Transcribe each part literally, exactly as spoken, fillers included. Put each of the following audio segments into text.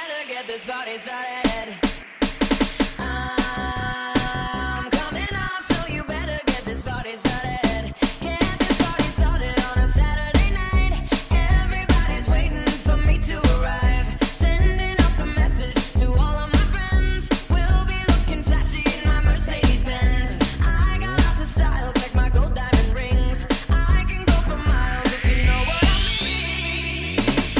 better get this party started. I'm coming up, so you better get this party started. Get this party started on a Saturday night. Everybody's waiting for me to arrive. Sending out the message to all of my friends. We'll be looking flashy in my Mercedes Benz. I got lots of styles like my gold diamond rings. I can go for miles if you know what I mean.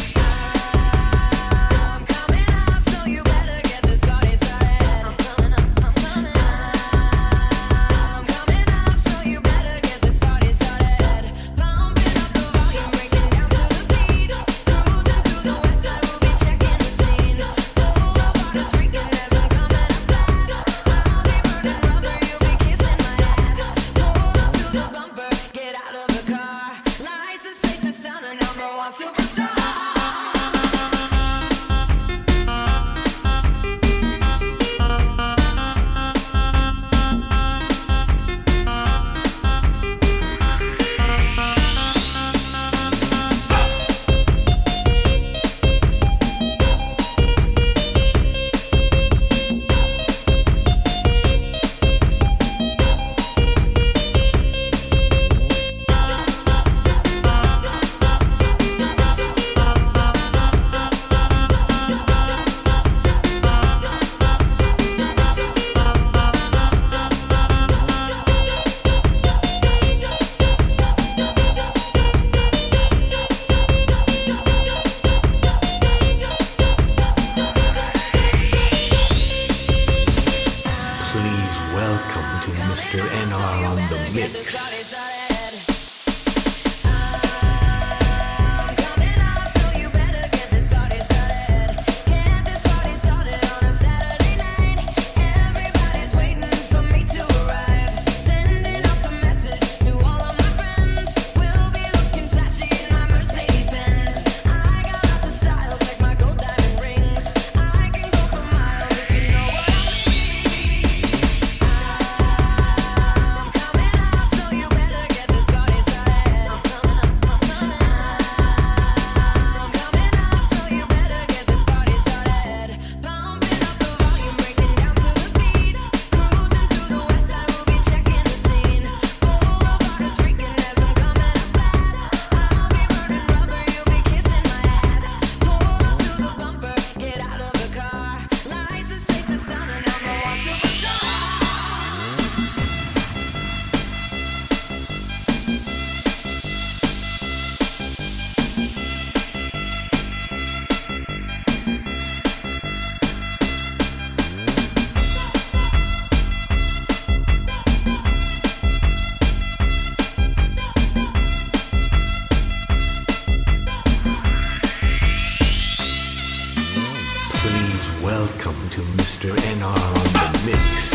I'm coming up, so you better get this party started. I'm coming up, I'm coming up. I'm coming up, so you better get this party started. Pumping up the volume, breaking down to the beat. Cruising through the west side, we'll be checking the scene. All of artists freaking as I'm coming up fast. I'll be burning rubber, you'll be kissing my ass. Pull up to the bumper, get out of the car. License plate is stunning, number one superstar. Please welcome to Mister N R on the Get this mix. party started. I'm coming up, so you better get this party started. Get this party started on a Saturday night. Everybody's waiting for me to arrive. Sending out the message to all of my friends. We'll be looking flashy in my Mercedes Benz. I got lots of styles like my gold diamond rings. I can go for miles if you know what I mean. I'm coming up, so you better get this party started. I'm coming up, I'm coming up. I'm coming up, so you better get this party started. Pumping up the volume, breaking down to the beat. Cruising through the west side, we'll be checking the scene. Full of artists freaking as I'm coming up fast. I'll be burning rubber, you'll be kissing my ass. Pull up to the bumper, get out of the car. License plate is stunning, number one superstar. Please welcome to Mister N R on the mix.